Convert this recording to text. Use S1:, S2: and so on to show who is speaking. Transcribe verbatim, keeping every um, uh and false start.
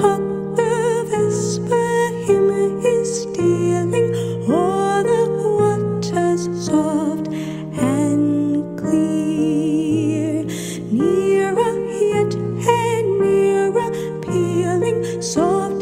S1: Hark, the vesper hymn is stealing o'er the waters soft and clear. Nearer yet and nearer, pealing soft